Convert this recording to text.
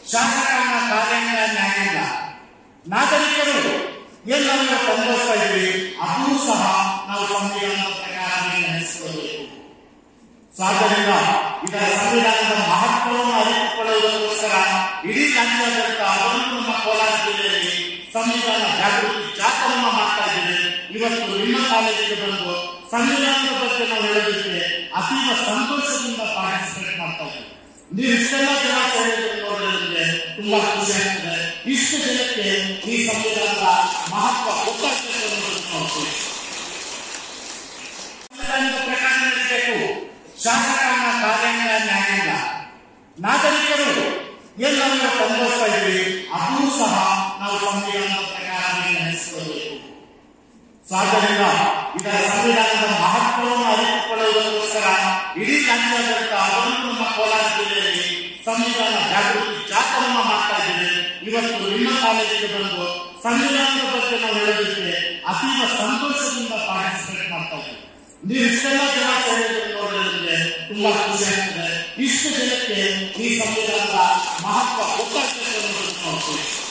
ಶಾಸಕಾಂಗ ಕಾರ್ಯಾಂಗ ನ್ಯಾಯಾಂಗ ನಾಗರಿಕರು ಏನು ನಾವು ಅನುಭವಿಸ್ತಾ ಇದ್ದೀವಿ ಅದೂ ಸಹ ನಾವು ಸಂವಿಧಾನದ ಪ್ರಕಾರ ನಡೆಸಿಕೊಳ್ಳಬೇಕು. ಆದ್ದರಿಂದ ಇದರ ಸಂವಿಧಾನದ ಮಹತ್ವವನ್ನು ಅರಿತುಕೊಳ್ಳುವುದಕ್ಕೋಸ್ಕರ ಇಡೀ ರಾಜ್ಯಾದ್ಯಂತ ಅದನ್ನು ನಮ್ಮ ಕೋಲಾರ ಜಿಲ್ಲೆಯಲ್ಲಿ ಸಂವಿಧಾನ ಜಾಗೃತಿ ಜಾಥಾವನ್ನು ಮಾಡ್ತಾ ಇದ್ದೇವೆ. ಇವತ್ತು ನಿಮ್ಮ ಕಾಲೇಜಿಗೆ ಬಂದು ಸಂವಿಧಾನದ ಬಗ್ಗೆ ನಾವು ಹೇಳೋದಕ್ಕೆ ಅತೀವ ಸಂತೋಷದಿಂದ ಪಾರ್ಟಿಸಿಪೇಟ್ ಮಾಡ್ತಾ ಇದ್ದೀವಿ. ನೀವು ಇಷ್ಟೆಲ್ಲ ಜನ ನೋಡೋದ್ರಿಂದ ತುಂಬಾ ಖುಷಿ ಆಗ್ತದೆ. ಇಷ್ಟು ಜನಕ್ಕೆ ಈ ಸಂವಿಧಾನದ ಮಹತ್ವ ಗೊತ್ತಾಗ್ತದೆ ಅನ್ನೋದನ್ನು ನೋಡ್ತೀವಿ. ಸಂವಿಧಾನದ ಪ್ರಕಾರ ನಡೆಸಬೇಕು. ಶಾಸಕಾಂಗ ಕಾರ್ಯಾಂಗ ನ್ಯಾಯಾಂಗ ನಾಗರಿಕರು ಏನು ನಾವು ಅನುಭವಿಸ್ತಾ ಇದ್ದೀವಿ ಅದೂ ಸಹ ನಾವು ಸಂವಿಧಾನದ ಪ್ರಕಾರ ನಡೆಸಿಕೊಳ್ಳಬೇಕು. ಆದ್ದರಿಂದ ಇದರ ಸಂವಿಧಾನದ ಮಹತ್ವವನ್ನು ಅರಿತುಕೊಳ್ಳುವುದಕ್ಕೋಸ್ಕರ ಇಡೀ ರಾಜ್ಯಾದ್ಯಂತ ಅದನ್ನು ನಮ್ಮ ಕೋಲಾರ ಜಿಲ್ಲೆಯಲ್ಲಿ ಸಂವಿಧಾನ ಜಾಗೃತಿ ಜಾಥಾವನ್ನು ಮಾಡ್ತಾ ಇದ್ದೇವೆ. ಇವತ್ತು ನಿಮ್ಮ ಕಾಲೇಜಿಗೆ ಬಂದು ಸಂವಿಧಾನದ ಬಗ್ಗೆ ನಾವು ಹೇಳೋದಕ್ಕೆ ಅತೀವ ಸಂತೋಷದಿಂದ ಪಾರ್ಟಿಸಿಪೇಟ್ ಮಾಡ್ತಾ ಇದ್ದೀವಿ. ನೀವು ಇಷ್ಟೆಲ್ಲ ಜನ ನೋಡೋದ್ರಿಂದ ತುಂಬಾ ಖುಷಿ ಆಗ್ತದೆ. ಇಷ್ಟು ಜನಕ್ಕೆ ಈ ಸಂವಿಧಾನದ ಮಹತ್ವ ಗೊತ್ತಾಗ್ತದೆ ಅನ್ನೋದನ್ನು ನೋಡ್ತೀವಿ.